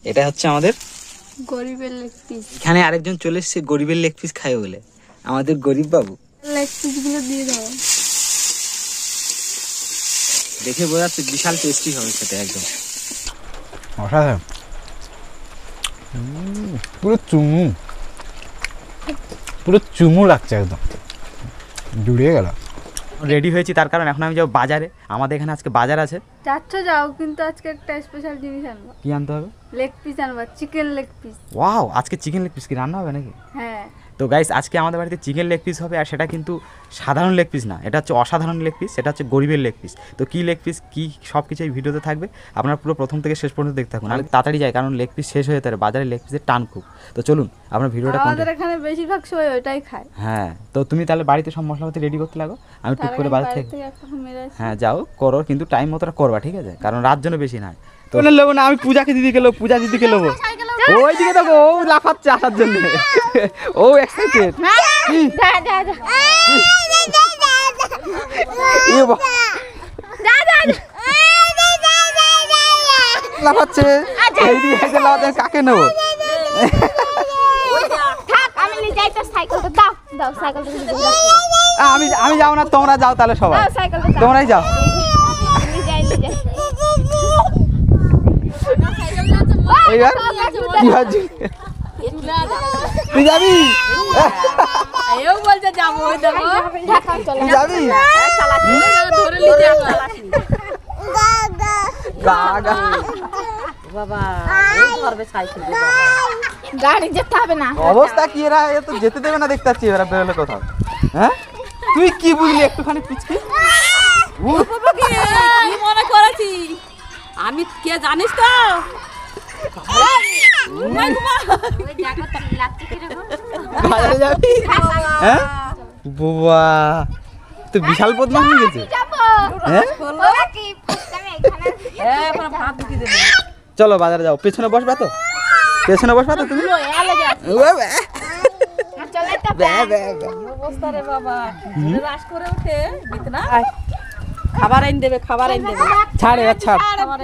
এটা হচ্ছে আমাদের গরিবের লেগ পিস। এখানে আরেকজন চলে এসেছে গরিবের লেগ পিস খায় বলে, আমাদের গরিব বাবু। লেগ পিস গুলো দিয়ে দাও। দেখে বোঝা যাচ্ছে বিশাল টেস্টি হবে খেতে, একদম অসাধারণ, পুরো চুমু লাগছে, একদম জুড়িয়ে গেল। রেডি হয়েছি তার কারণ এখন আমি যাবো বাজারে, আমাদের এখানে আজকে বাজার আছে। যাচ্ছ যাও, কিন্তু আজকে একটা স্পেশাল জিনিস আনবা। কি আনতে হবে? লেগ পিস আনবা, চিকেন লেগ পিস। ওয়াও, আজকে চিকেন লেগ পিস কি রান্না হবে নাকি? হ্যাঁ। তো গাইস আজকে আমাদের বাড়িতে চিকেন লেগ পিস হবে, আর সেটা কিন্তু সাধারণ লেগ পিস না, এটা হচ্ছে অসাধারণ লেগ পিস, এটা হচ্ছে গরিবের লেগ পিস। তো কী লেগ পিস কী সব কিছু এই ভিডিওতে থাকবে, আপনারা পুরো প্রথম থেকে শেষ পর্যন্ত দেখতে থাকুন, আর তাড়াতাড়ি যায় কারণ লেগ পিস শেষ হয়ে যেতে পারে, বাজারে লেগ পিসের টান খুব। তো চলুন আপনার ভিডিওটা আমাদের এখানে বেশিরভাগ সময় ওইটাই খায়। হ্যাঁ, তো তুমি তাহলে বাড়িতে সব মশলাপাতি রেডি করতে লাগো, আমি টুক করে বাজার থেকে হ্যাঁ যাও করো, কিন্তু টাইম মতো করবা, ঠিক আছে? কারণ রাত জন্য বেশি না। তো নেবো না, আমি পূজাকে দিদিকে নেবো, পূজা দিদিকে নেবো। ওই দিকে দেখো, ও লাফাচ্ছে আসার জন্য, ও এক্সাইটেড। লাফাচ্ছে, কাকে নেবো? আমি যাও না, তোমরা যাও তাহলে, সবাই তোমরাই যাও। এইবার কি হচ্ছে, তুই যাবি? যাবি? গাড়ি যেতে হবে না, অবস্থা কি, এরা তো যেতে দেবে না দেখতে পাচ্ছি, এরা বেরোলে কোথাও। হ্যাঁ তুই কি বুঝলি একটুখানি পিছকি মনে করেছি আমি, কে জানিস তো? হ্যাঁ বাবা, তো বিশাল বদনাম হয়ে গেছে। চলো বাজারে যাও, পেছনে বসবা তো, পেছনে বসবা তো তুমি। খাবার আইন দেবে, খাবার আইন দেবে। ছাড় এবার, ছাড়,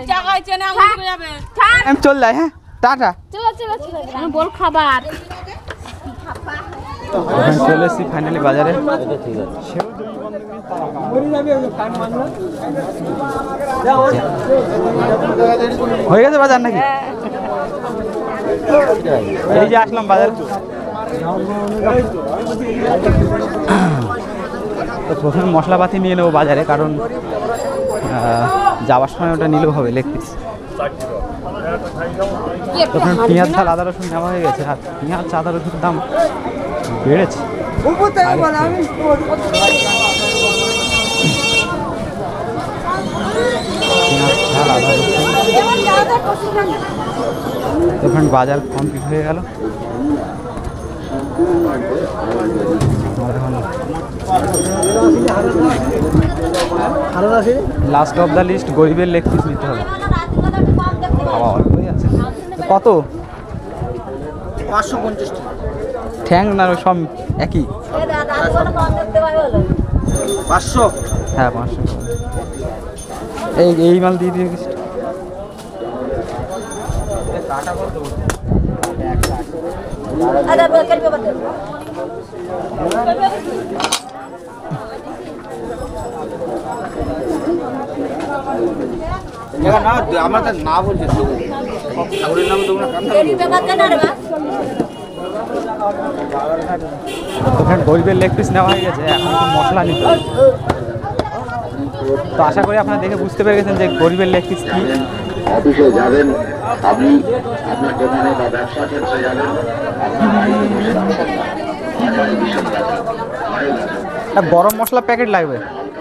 আমি চল যাই। হ্যাঁ টাটা। বল খাবার। চলে এসছি ফাইনালি বাজারে। হয়ে গেছে বাজার নাকি? এই যে আসলাম বাজার। তো প্রথমে মশলাপাতি নিয়ে নেবো বাজারে, কারণ যাওয়ার সময় ওটা নিলেও হবে লেগ পিস। তখন পেঁয়াজ ঝাল আদা রসুন নেওয়া হয়ে গেছে, আর পেঁয়াজ আদা রসুনের দাম বেড়েছে। তখন বাজার কমপ্লিট হয়ে গেল। লাস্ট অফ দ্য লিস্ট গরিবের লেগ পিস নিতে হবে। খাওয়া অল্পই আছে। কত? 550 টাকা। ঠ্যাং না সব একই? 500। হ্যাঁ 500। এই মাল দিয়ে দিয়ে গেছি। আমাদের না বলছে ঠাকুরের নামে তোমরা ওখানে গরিবের লেগ পিস নেওয়া হয়ে গেছে, এখন একটু মশলা নিতে হবে। তো আশা করি আপনারা দেখে বুঝতে পেরে গেছেন যে গরিবের লেগ পিস কি। অফিসে যাবেন আপনি, আপনার দোকানে বা ব্যবসা ক্ষেত্রে যাবেন, গরম মশলা প্যাকেট লাগবে।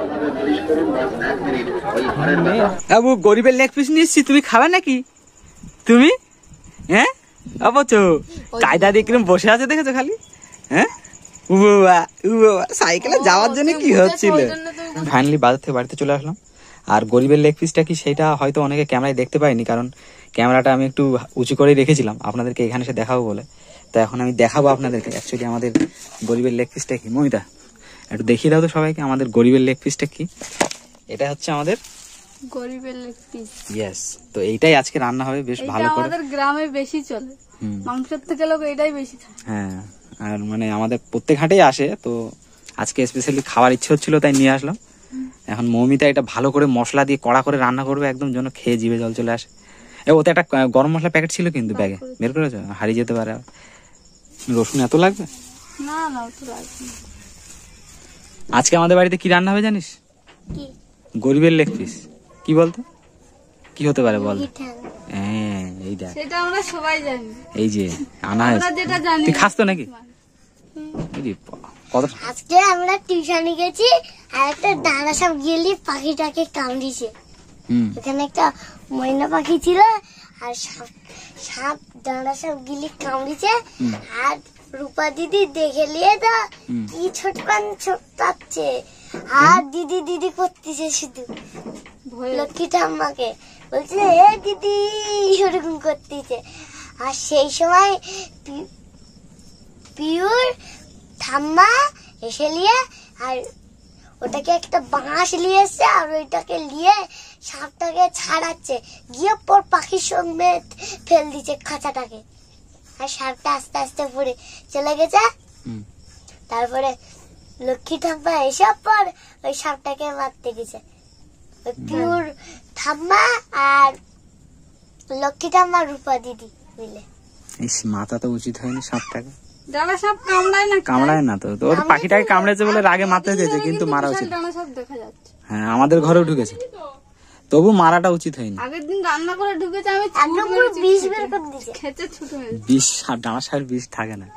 বাবু গরিবের লেগ পিস নিচ্ছি, তুমি খাবে নাকি? তুমি হ্যাঁ অবচো কায়দা দিয়ে কিরম বসে আছে দেখেছো খালি। হ্যাঁ সাইকেলে যাওয়ার জন্য কি হচ্ছিল। ফাইনালি বাজার থেকে বাড়িতে চলে আসলাম। আর গরিবের লেগ পিসটা কি সেটা হয়তো অনেকে ক্যামেরায় দেখতে পাইনি, কারণ ক্যামেরাটা আমি একটু উঁচু করেই রেখেছিলাম আপনাদেরকে এখানে এসে দেখাবো বলে। তো এখন আমি দেখাবো আপনাদেরকে অ্যাকচুয়ালি আমাদের গরিবের লেগ পিসটা কি। মমিতা একটু দেখিয়ে দাও তো সবাইকে আমাদের গরিবের লেগ পিসটা কি। এটা হচ্ছে আমাদের গরিবের লেগ পিস। ইয়েস, তো এইটাই আজকে রান্না হবে বেশ ভালো করে। আমাদের গ্রামে বেশি চলে, মাংসের থেকে লোক এটাই বেশি খায়। হ্যাঁ, আর মানে আমাদের প্রত্যেক হাটেই আসে, তো আজকে স্পেশালি খাওয়ার ইচ্ছে হচ্ছিল তাই নিয়ে আসলাম। এখন মৌমিতা এটা ভালো করে মশলা দিয়ে কড়া করে রান্না করবে, একদম যেন খেয়ে জিভে জল চলে আসে। ওতে একটা গরম মশলা প্যাকেট ছিল কিন্তু ব্যাগে, বের করেছো? হারিয়ে যেতে পারে। রসুন এত লাগবে না, না তো লাগবে না। আজকে আমাদের বাড়িতে কি রান্না হবে জানিস? কি? গরিবের লেগ পিস। কি বলতো কি হতে পারে বল? হ্যাঁ, এই দেখ, সেটা আমরা সবাই জানি। এই যে আনা আমরা যেটা জানি। তুই খাস তো নাকি? কত আজকে আমরা টিউশনে গেছি আর একটা ডানা সাপ গেলি পাখিটাকে কামড়িয়েছে। এখানে একটা ময়না পাখি ছিল আর সাপ ডানা সাপ গিলি কামড়িয়েছে। আর রূপা দিদি দেখে নিয়ে তো কি ছোটকান ছোটাচ্ছে আর দিদি দিদি করতেছে, শুধু লক্ষ্মী ঠাম্মাকে বলছে এ দিদি এরকম করতেছে। আর সেই সময় পিউর ঠাম্মা এসে নিয়ে আর ওটাকে একটা বাঁশ নিয়ে এসছে আর ওইটাকে নিয়ে সাপটাকে ছাড়াচ্ছে, গিয়ে পর পাখির সঙ্গে ফেল দিচ্ছে খাঁচাটাকে। আর সাপটা আস্তে আস্তে পড়ে চলে গেছে। তারপরে লক্ষ্মী ঠাম্মা এসব পর ওই সাপটাকে মারতে গেছে। ওই পিউর ঠাম্মা আর লক্ষ্মী ঠাম্মা রূপা দিদি মিলে। মাথা তো উচিত হয়নি সাপটাকে। ডানা সাপ কামড়ায় না, কামড়ায় না তো, ওর পাখিটাকে কামড়েছে বলে রাগে মারতে দিয়েছে, কিন্তু মারা উচিত। ডানা সাপ দেখা যাচ্ছে। হ্যাঁ, আমাদের ঘরেও ঢুকেছে, তবু মারাটা উচিত হয়নি। আগের দিন রান্না করে ঢুকেছে, আমি একদম পুরো বিষ বের করে দিয়েছে। খেতে ছুট হয়েছে। বিষ, ডানা সাপের বিষ থাকে না,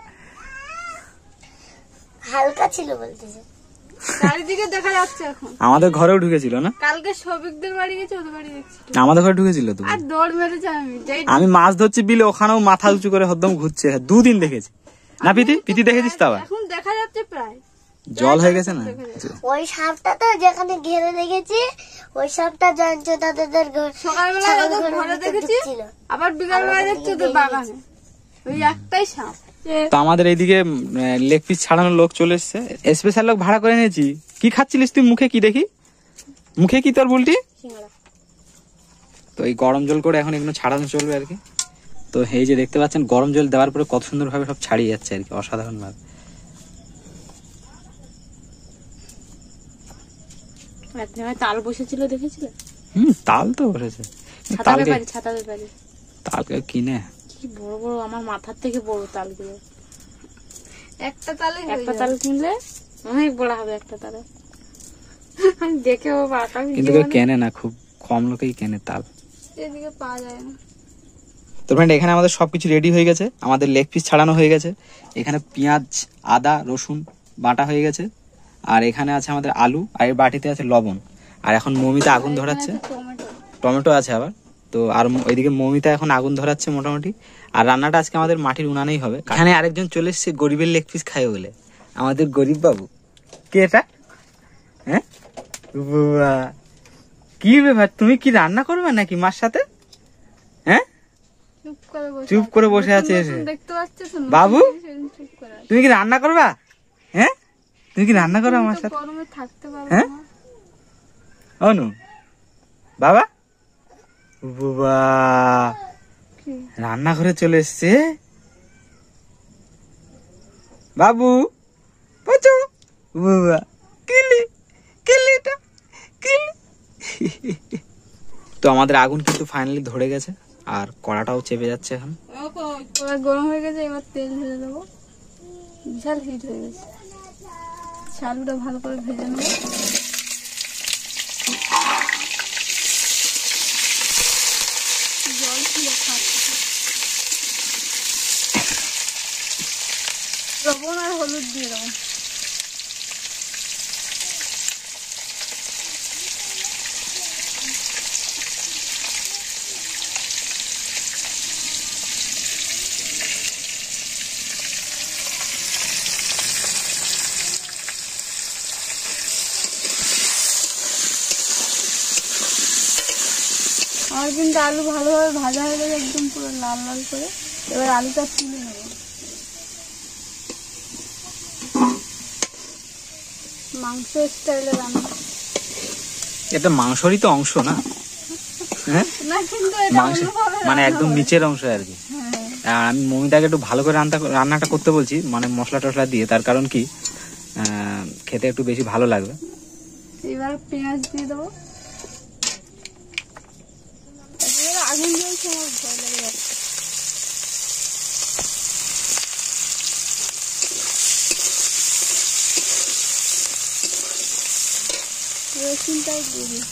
হালকা ছিল বলতেছে। চারিদিকে দেখা যাচ্ছে এখন। আমাদের ঘরেও ঢুকেছিল না? কালকে সবিকদের বাড়ি গেছে, ওদের বাড়ি দেখছি আমাদের ঘরে ঢুকেছিল তো। আর দৌড় মেরেছে। আমি মাছ ধরছি বিলে, ওখানেও মাথা উঁচু করে হরদম ঘুরছে। 2 দিন দেখেছি না? পিতি দেখেছিস তো? আবার এখন দেখা যাচ্ছে প্রায় জল হয়ে গেছে না? ওই সাপটা তো যেখানে ঘেরে রেখেছি, ওই সাপটা জানছো দাদাদের সকালবেলা ঘরে দেখেছি, আবার বিকালবেলা দেখছি ওদের বাগানে। ওই একটাই সাপ। তো আমাদের এইদিকে লেগ পিস ছাড়ানোর লোক চলে এসছে, স্পেশাল লোক ভাড়া করে নিয়েছি। কি খাচ্ছিলিস তুই? মুখে কি দেখি? মুখে কি তোর বুলটি? তো এই গরম জল করে এখন এগুলো ছাড়ানো চলবে আর কি। তো এই যে দেখতে পাচ্ছেন গরম জল দেওয়ার পরে কত সুন্দর ভাবে সব ছাড়িয়ে যাচ্ছে আর কি, অসাধারণ ভাবে। তাল বসেছিল দেখেছিলে? তাল তো বসেছে, তালকে কিনে কি বড় বড়, আমার মাথার থেকে বড় তালগুলো। একটা তাল কিনলে অনেক বড় হবে একটা তালে। দেখে ও বাটা, কিন্তু কেউ কেনে না, খুব কম লোকেই কেনে তাল, এদিকে পাওয়া যায় না। তো ফ্রেন্ড এখানে আমাদের সবকিছু রেডি হয়ে গেছে, আমাদের লেগ পিস ছাড়ানো হয়ে গেছে। এখানে পেঁয়াজ, আদা, রসুন বাটা হয়ে গেছে, আর এখানে আছে আমাদের আলু, আর এর বাটিতে আছে লবণ। আর এখন মৌমিতা আগুন ধরাচ্ছে, টমেটো আছে আবার। তো আর ওইদিকে মৌমিতা এখন আগুন ধরাচ্ছে মোটামুটি। আর রান্নাটা আজকে আমাদের মাটির উনানেই হবে। এখানে আরেকজন চলে এসছে গরিবের লেগ পিস খায় বলে, আমাদের গরিব বাবু। কে এটা? হ্যাঁ বাবা, কি ব্যাপার? তুমি কি রান্না করবে নাকি মার সাথে? হ্যাঁ, চুপ করে বসে আছে বাবু। তুমি কি রান্না করবা? হ্যাঁ, তুমি কি রান্না করো আমার সাথে? হ্যাঁ অনু বাবা, বাবা রান্না করে চলে এসছে বাবু। বাবা কিলি কিলিটা কিলি। তো আমাদের আগুন কিন্তু ফাইনালি ধরে গেছে, আর কড়াটাও চেপে যাচ্ছে এখন। গরম হয়ে গেছে, এবার তেল ঢেলে দেবো। বিশাল হিট হয়ে গেছে, আলুটা ভালো করে ভেজে নেবো। জল ছিল, লবণ আর হলুদ দিয়ে দেবো। আমার কিন্তু আলু ভালোভাবে ভাজা হয়ে গেছে, একদম পুরো লাল লাল করে। এবার আলুটা তুলে নেব। মাংস স্টাইলে রান্না, এটা মাংসরই তো অংশ না? হ্যাঁ না কিন্তু এটা মাংস অন্যভাবে মানে রান্না একদম হয়। নিচের অংশ আর কি। আর আমি মমিতাকে একটু ভালো করে রান্নাটা করতে বলছি, মানে মশলা টশলা দিয়ে, তার কারণ কি খেতে একটু বেশি ভালো লাগবে। এবার পেঁয়াজ দিয়ে দেবো। এবার আগুন জ্বলছে, আমার ভয় লেগে যাচ্ছে। রসুনটাই দিয়ে দিই।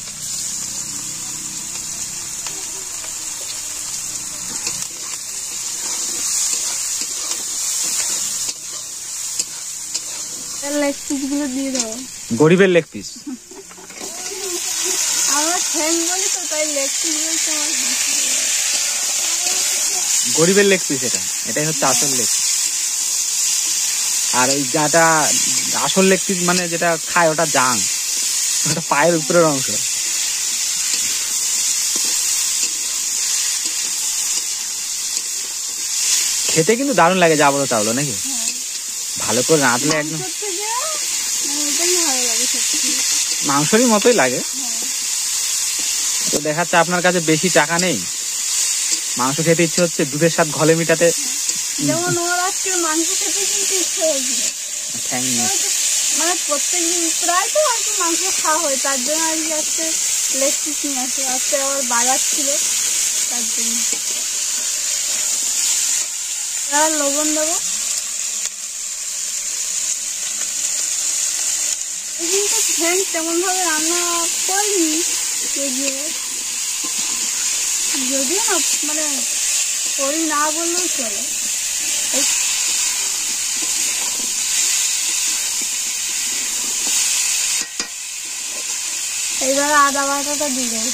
লেগ পিসগুলো দিয়ে দেবো। গরিবের লেগ পিস। আমরা ঠ্যাং বলি তো, তাই লেগ পিস বলতে আমার গরিবের লেগ পিস এটাই হচ্ছে আসল লেগ। আর ওই যেটা আসল লেগ পিস মানে যেটা খায় ওটা জাং, ওটা পায়ের উপরের অংশ। খেতে কিন্তু দারুণ লাগে যাবলো তাবলো নাকি, ভালো করে রাঁধলে একদম এটাই ভালো লাগে সত্যি। মাংসরই মতোই লাগে। তো দেখাচ্ছে আপনার কাছে বেশি টাকা নেই, মাংস খেতে ইচ্ছে হচ্ছে, দুধের স্বাদ ঘলে মিটাতে যেমন ওর আজকে মাংস খেতে কিন্তু ইচ্ছে হয়েছিল, ঠ্যাং নিয়ে মানে প্রত্যেকদিন প্রায় তো আর কি মাংস খাওয়া হয়, তার জন্য আর কি আজকে লেগ পিস নিয়ে আসে। আজকে আবার বাজার ছিল তার জন্য। আর লবণ দেবো। কিন্তু ফ্যান তেমন ভাবে রান্না করিনি, যদিও না মানে করি না বললেও চলে। এইবার আদা বাটাটা দিয়ে দেবো।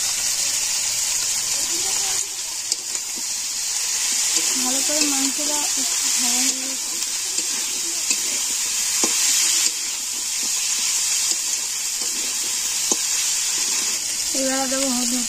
ভালো করে মাংসটা ভালো হয়ে এবার দেবো হলুদ।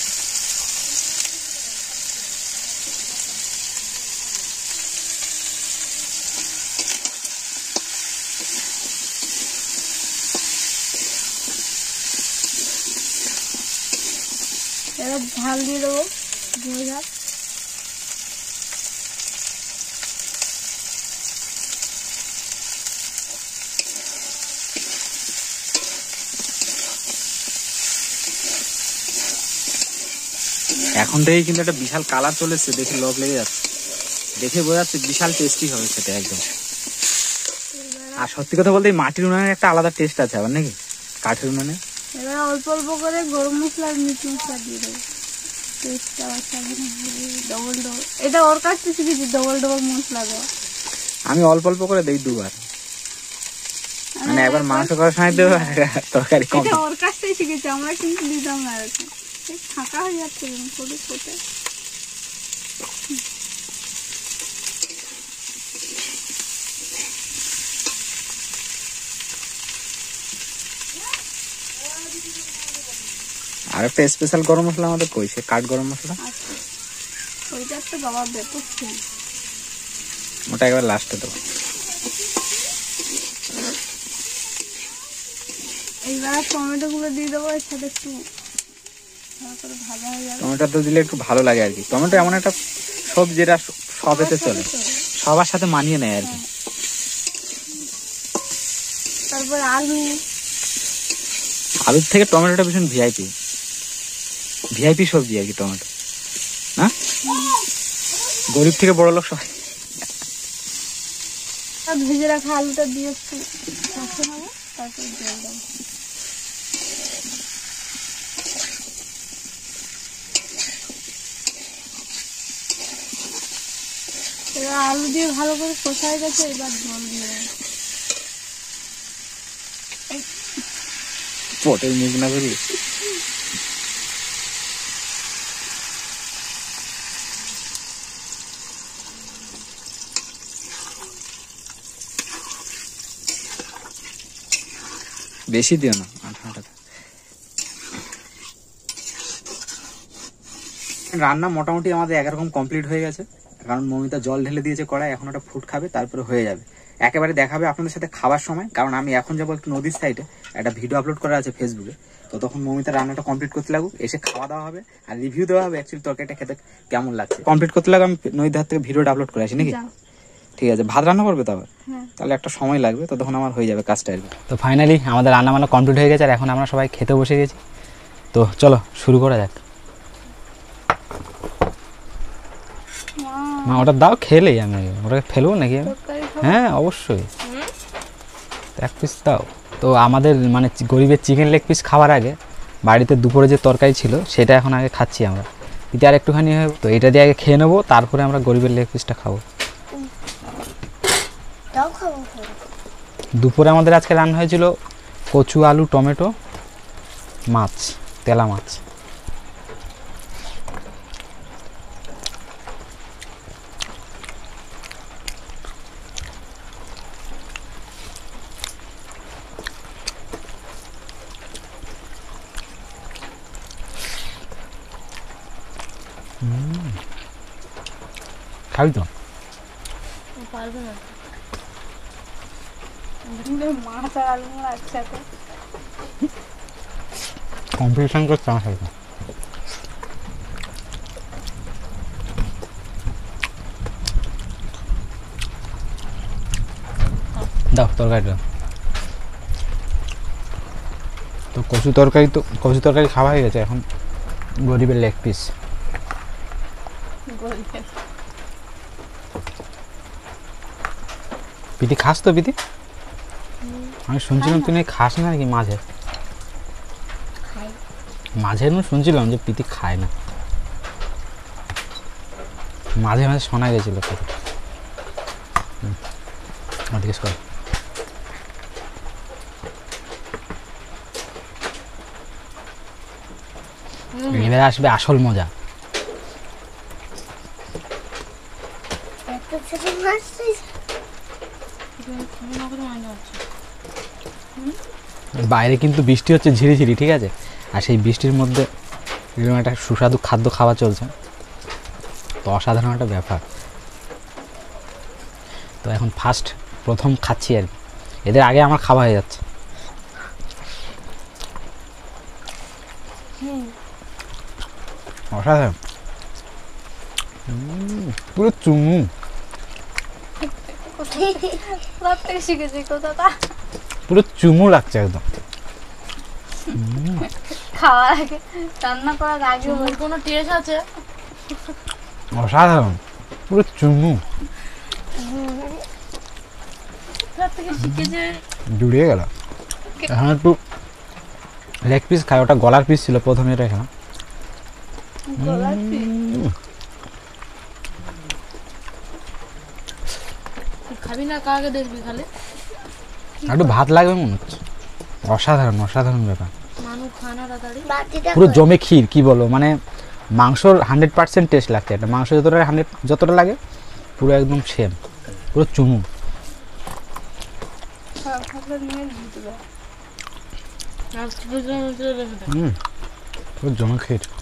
এবার ঝাল দিয়ে দেবো, গুঁড়ো ঝাল। এখন থেকেই কিন্তু একটা বিশাল কালার চলে এসছে, দেখে লোভ লেগে যাচ্ছে, দেখে বোঝা যাচ্ছে বিশাল টেস্টি হবে সেটা একদম। আর সত্যি কথা বলতে এই মাটির উনানের একটা আলাদা টেস্ট আছে আবার নাকি কাঠের উনানে। এবার অল্প অল্প করে গরম মশলা আর মিট মশলা দিয়ে দেবো। ডবল ডবল, এটা ওর কাছ থেকে শিখেছি, ডবল ডবল মশলা দেওয়া। আমি অল্প অল্প করে দেই দুবার, মানে একবার মাংস করার সময় দেবো, তরকারি কম। এটা ওর কাছ থেকে শিখেছি, আমরা কিন্তু দিতাম না এরকম। ফাঁকা হয়ে যাচ্ছে ফটো ফটো। আর একটা স্পেশাল গরম মশলা আমাদের কই, সে কাঠ গরম মশলা, ওইটা তো বাবা ব্যাপক ছিল, ওটা একবার লাস্টে দেবো। এইবার টমেটো গুলো দিয়ে দেবো, এর সাথে একটু ভালো করে ভাজা হয়ে যাবে। টমেটো তো দিলে একটু ভালো লাগে আর কি, টমেটো এমন একটা সবজি যেটা সবেতে চলে, সবার সাথে মানিয়ে নেয় আর কি। তারপর আলু, আলুর থেকে টমেটোটা ভীষণ ভিআইপি ভিআইপি সবজি আর কি টমেটো, না গরিব থেকে বড় লোক সবাই। ভেজে রাখা আলুটা দিয়ে একটু কষে নেবো, তারপর জল দেবো। এবার আলু দিয়ে ভালো করে কষায় গেছে, এবার জল দিয়ে দেবো। পটের মুখ না করি। বেশি দিও না, রান্না মোটামুটি আমাদের একরকম কমপ্লিট হয়ে গেছে, কারণ মমিতা জল ঢেলে দিয়েছে কড়াই, এখন ওটা ফুট খাবে তারপরে হয়ে যাবে। একেবারে দেখাবে আপনাদের সাথে খাবার সময়, কারণ আমি এখন যাবো একটু নদীর সাইডে, একটা ভিডিও আপলোড করা আছে ফেসবুকে। তো তখন মৌমিতার রান্নাটা কমপ্লিট করতে লাগুক, এসে খাওয়া দাওয়া হবে আর রিভিউ দেওয়া হবে অ্যাকচুয়ালি তরকারিটা খেতে কেমন লাগছে। কমপ্লিট করতে লাগুক, আমি নদীর ধার থেকে ভিডিওটা আপলোড করে আসি নাকি? ঠিক আছে, ভাত রান্না করবে তো আবার? তাহলে একটা সময় লাগবে, তো তখন আমার হয়ে যাবে কাজটা আর কি। তো ফাইনালি আমাদের রান্না বান্না কমপ্লিট হয়ে গেছে আর এখন আমরা সবাই খেতে বসে গেছি। তো চলো শুরু করা যাক। মা ওটা দাও, খেলেই আমি ওটাকে ফেলবো নাকি আমি? হ্যাঁ অবশ্যই, এক পিস দাও। তো আমাদের মানে গরিবের চিকেন লেগ পিস খাওয়ার আগে বাড়িতে দুপুরে যে তরকারি ছিল সেটা এখন আগে খাচ্ছি আমরা, এটা আর একটুখানি হবে। তো এটা দিয়ে আগে খেয়ে নেবো, তারপরে আমরা গরিবের লেগ পিসটা খাবো। দুপুরে আমাদের আজকে রান্না হয়েছিল কচু, আলু, টমেটো, মাছ, তেলা মাছ। খাবি তো? পারবে না, মাছ আর আলু একসাথে কম্পিটিশন করছে আমার সাথে। দাও তরকারিটা। তো কচু তরকারি খাওয়া হয়ে গেছে, এখন গরিবের লেগ পিস। পিটি খাস তো? পিটি আমি শুনছিলাম তুই নাকি খাস না নাকি মাঝে মাঝে শুনছিলাম যে পিটি খায় না, মাঝে মাঝে শোনা গেছিল কথা। জিজ্ঞেস কর। এবারে আসবে আসল মজা। বাইরে কিন্তু বৃষ্টি হচ্ছে ঝিরিঝিরি, ঠিক আছে, আর সেই বৃষ্টির মধ্যে এরকম একটা সুস্বাদু খাদ্য খাওয়া চলছে, তো অসাধারণ একটা ব্যাপার। তো এখন প্রথম খাচ্ছি আর কি, এদের আগে আমার খাওয়া হয়ে যাচ্ছে। অসাধারণ, পুরো চুমু। শিখেছি কোথাটা, পুরো চুমু লাগছে একদম। খাওয়ার আগে রান্না করার আগে কোনো টেস্ট আছে? অসাধারণ, পুরো চুমু। জুড়িয়ে গেল। এখন একটু লেগ পিস খাই, ওটা গলার পিস ছিল প্রথমে, এটা খেলাম। খাবি না, কাকে দেখবি খালি? একটু ভাত লাগবে মনে হচ্ছে। অসাধারণ অসাধারণ ব্যাপার, পুরো পুরো জমে ক্ষীর। কি বলো, মানে মাংসর 100% টেস্ট লাগছে। একটা মাংস যতটা লাগে পুরো একদম সেম, পুরো চুমু। পুরো জমে ক্ষীর।